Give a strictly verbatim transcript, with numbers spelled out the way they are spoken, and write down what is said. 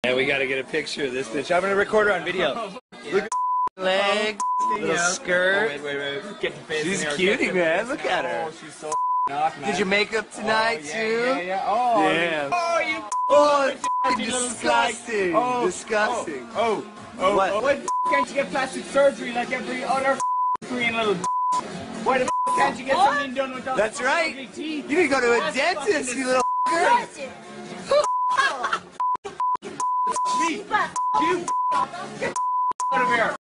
Yeah, we gotta get a picture of this bitch. I'm gonna record her on video. Look at her legs, little skirt. Oh, wait, wait, wait. Get the face She's in here. cutie, Get man. Look at her. Oh, she's so off, man. Did you make up tonight, oh, yeah, too? Yeah, yeah. Oh, yeah. Oh, you. Oh, it's fucking disgusting. Oh, disgusting. Oh, oh, oh. What? Oh, why the can't you get plastic surgery like every other Korean little? Why the can't you get something done with those That's right. ugly teeth? You need to go to a That's dentist, you little Me. You. Get out of here.